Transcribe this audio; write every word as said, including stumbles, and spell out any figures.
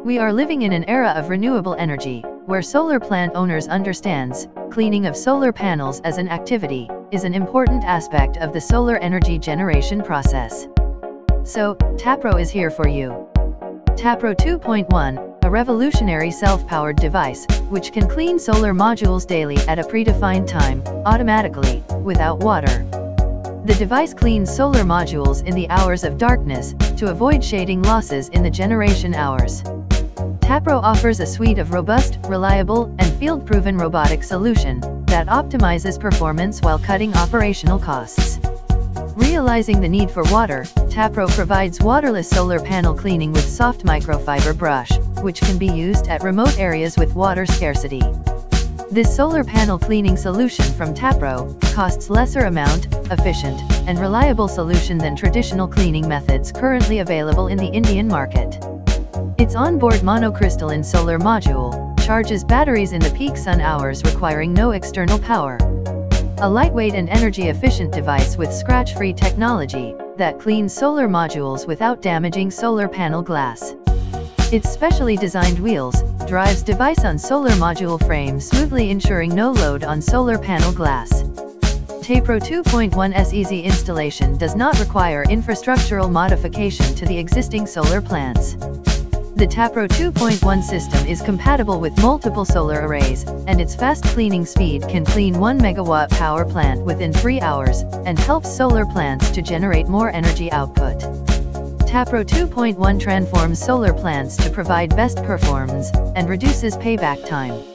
We are living in an era of renewable energy, where solar plant owners understands cleaning of solar panels as an activity is an important aspect of the solar energy generation process. So, Taypro is here for you. Taypro two point one, a revolutionary self-powered device, which can clean solar modules daily at a predefined time, automatically, without water. The device cleans solar modules in the hours of darkness, to avoid shading losses in the generation hours. Taypro offers a suite of robust, reliable, and field-proven robotic solution that optimizes performance while cutting operational costs. Realizing the need for water, Taypro provides waterless solar panel cleaning with soft microfiber brush, which can be used at remote areas with water scarcity. This solar panel cleaning solution from Taypro costs lesser amount, efficient, and reliable solution than traditional cleaning methods currently available in the Indian market. Its onboard monocrystalline solar module charges batteries in the peak sun hours requiring no external power. A lightweight and energy-efficient device with scratch-free technology that cleans solar modules without damaging solar panel glass. Its specially designed wheels drives device on solar module frame smoothly, ensuring no load on solar panel glass. Taypro two point one's easy installation does not require infrastructural modification to the existing solar plants. The Taypro two point one system is compatible with multiple solar arrays, and its fast cleaning speed can clean one megawatt power plant within three hours, and helps solar plants to generate more energy output. Taypro two point one transforms solar plants to provide best performance, and reduces payback time.